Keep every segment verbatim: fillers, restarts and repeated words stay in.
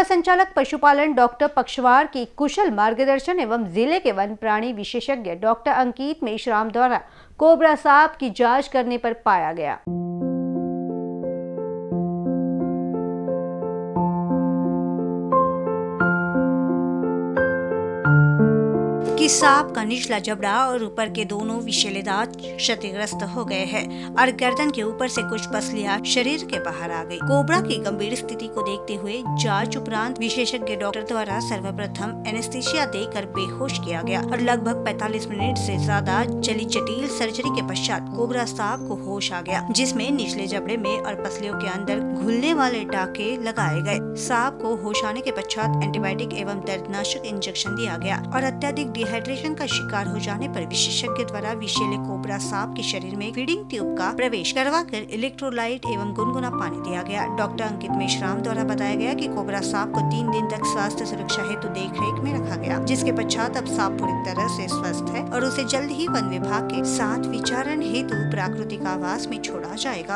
उपसंचालक पशुपालन डॉक्टर पक्षवार की कुशल मार्गदर्शन एवं जिले के वन प्राणी विशेषज्ञ डॉक्टर अंकित मेश्राम द्वारा कोबरा सांप की जांच करने पर पाया गया कि सांप का निचला जबड़ा और ऊपर के दोनों विशेले दांत क्षतिग्रस्त हो गए हैं और गर्दन के ऊपर से कुछ पसलियां शरीर के बाहर आ गई। कोबरा की गंभीर स्थिति को देखते हुए जांच उपरांत विशेषज्ञ डॉक्टर द्वारा सर्वप्रथम एनेस्थीसिया देकर बेहोश किया गया और लगभग पैंतालीस मिनट से ज्यादा चली जटिल सर्जरी के पश्चात कोबरा सांप को होश आ गया, जिसमें निचले जबड़े में और पसलियों के अंदर घुलने वाले टाके लगाए गए। सांप को होश आने के पश्चात एंटीबायोटिक एवं दर्दनाशक इंजेक्शन दिया गया और अत्यधिक डिहाइड्रेशन का शिकार हो जाने पर विशेषज्ञ द्वारा विषैले कोबरा सांप के शरीर में फीडिंग ट्यूब का प्रवेश करवाकर इलेक्ट्रोलाइट एवं गुनगुना पानी दिया गया। डॉक्टर अंकित मेश्राम द्वारा बताया गया कि कोबरा सांप को तीन दिन तक स्वास्थ्य सुरक्षा हेतु देख रेख में रखा गया, जिसके पश्चात अब सांप पूरी तरह से स्वस्थ है और उसे जल्द ही वन विभाग के साथ विचारण हेतु प्राकृतिक आवास में छोड़ा जाएगा।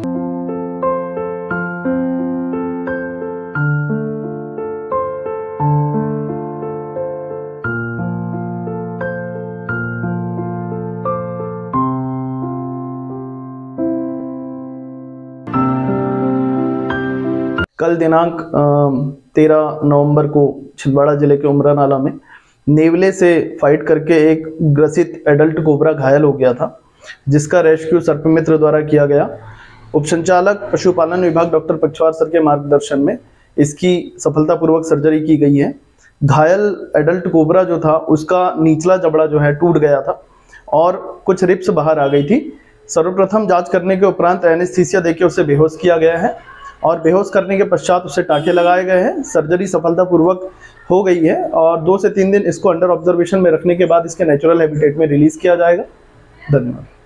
कल दिनांक तेरह नवंबर को छिंदवाड़ा जिले के उमरा नाला में नेवले से फाइट करके एक ग्रसित एडल्ट कोबरा घायल हो गया था, जिसका रेस्क्यू सर्पमित्र द्वारा किया गया। उपसंचालक पशुपालन विभाग डॉक्टर पक्षवार सर के मार्गदर्शन में इसकी सफलतापूर्वक सर्जरी की गई है। घायल एडल्ट कोबरा जो था उसका निचला जबड़ा जो है टूट गया था और कुछ रिब्स बाहर आ गई थी। सर्वप्रथम जांच करने के उपरांत एनेस्थीसिया देके उसे बेहोश किया गया है और बेहोश करने के पश्चात उसे टाँके लगाए गए हैं। सर्जरी सफलतापूर्वक हो गई है और दो से तीन दिन इसको अंडर ऑब्जर्वेशन में रखने के बाद इसके नेचुरल हैबिटेट में रिलीज किया जाएगा। धन्यवाद।